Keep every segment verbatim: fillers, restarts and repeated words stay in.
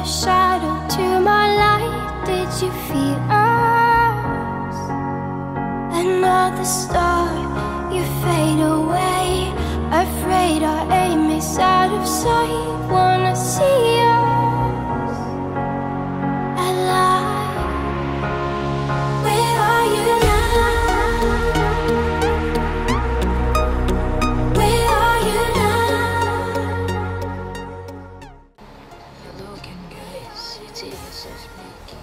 the shadow to my light. Did you feel us? Another star, you fade away. Afraid our aim is out of sight. Wanna see us alive. Where are you now? Where are you now? Hello again, guys. It's Ava so sneaky.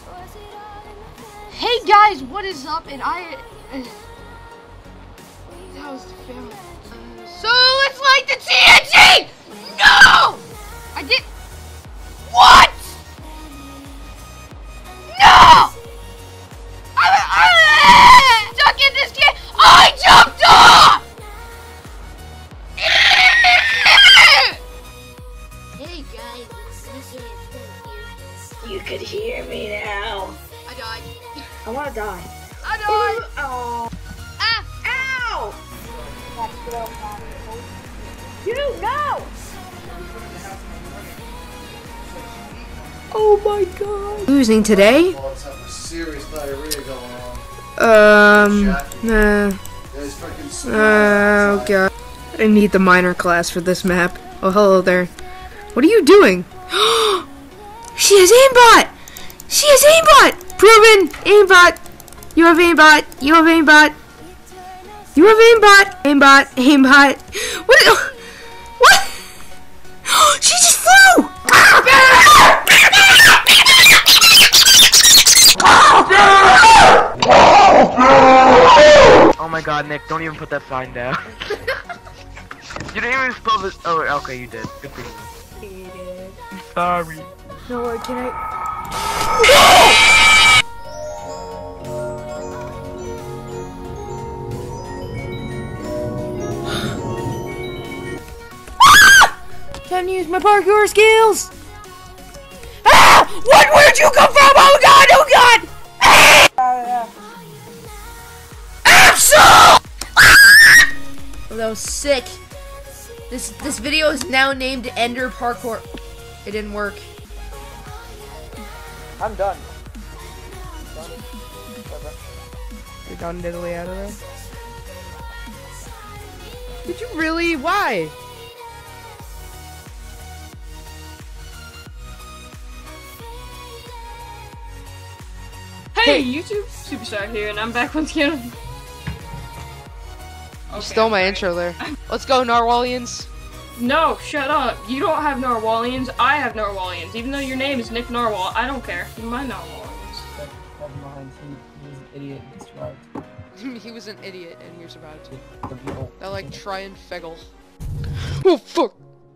Hey guys, what is up? And I. Uh, that was the film. Uh, so let's light the T N T! No! I did. What? No! I'm, I'm stuck in this game. I jumped off! Hey guys, it's Nicky and Thank you. You could hear me now. I died. I want to die. I died. Oh. Ah! Ow! You no! Oh my god. Losing today? Well, it's having serious diarrhea going on. Um, uh, Yeah, he's fucking super. uh, oh god. I need the minor class for this map. Oh, hello there. What are you doing? She has aimbot! She has aimbot! Proven! Aimbot! You have aimbot! You have aimbot! You have aimbot! Aimbot! Aimbot! What? What? She just flew! Oh my god, Nick, don't even put that sign down. You didn't even spell this. Oh, okay, you did. Good for you. I'm sorry. No, can I? Can't use my parkour skills! Ah! What? Where'd you come from? Oh god! Oh god! Ah! Absol! Oh, that was sick. This this video is now named Ender Parkour. It didn't work. I'm done. You're done diddly out of there. Did you really? Why? Hey, YouTube Superstar here, and I'm back once again. You Okay, stole my sorry. intro there. Let's go, Narwhalians. No, shut up. You don't have Narwhalians. I have Narwhalians. Even though your name is Nick Narwhal, I don't care. You're my Narwhalians. Never mind. He, he's an idiot. He survived. He was an idiot and he survived. The people. They're like try and feggle. Oh fuck!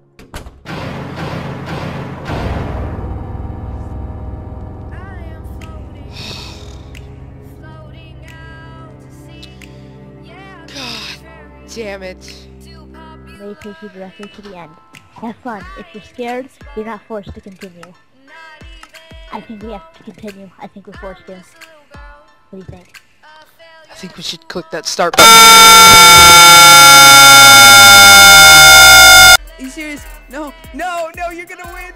God damn it. May take you directly to the end. Have fun. If you're scared, you're not forced to continue. I think we have to continue. I think we're forced to. What do you think? I think we should click that start button. Are you serious? No, no, no, you're gonna win!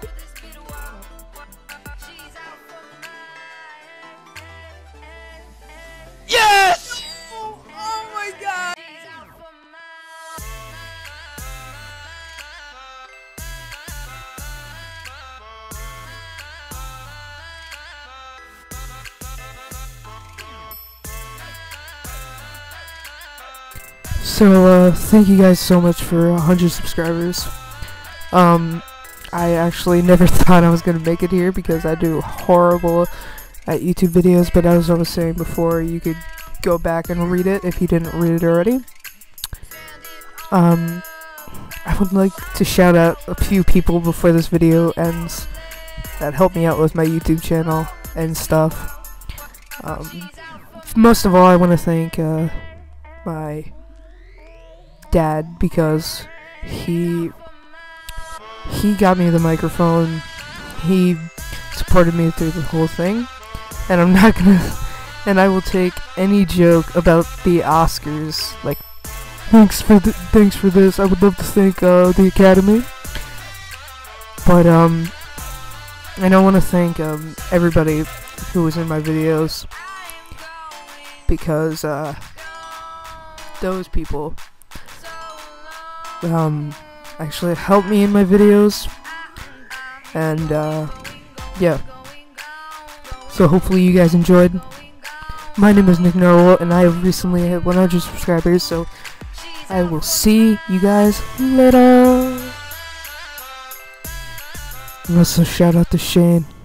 Yes! Oh, oh my god! So, uh, thank you guys so much for one hundred subscribers. Um, I actually never thought I was gonna make it here because I do horrible at YouTube videos, but as I was saying before, you could go back and read it if you didn't read it already. Um, I would like to shout out a few people before this video ends that helped me out with my YouTube channel and stuff. Um, most of all, I want to thank, uh, my dad, because he he got me the microphone. He supported me through the whole thing, and I'm not gonna and I will take any joke about the Oscars, like thanks for th thanks for this. I would love to thank uh, the Academy, but um And I want to thank um, everybody who was in my videos, because uh, those people um, actually helped me in my videos, and uh, yeah. So hopefully you guys enjoyed. My name is Nick Narwhal, and I have recently hit one hundred subscribers, so I will see you guys later. And also shout out to Shane.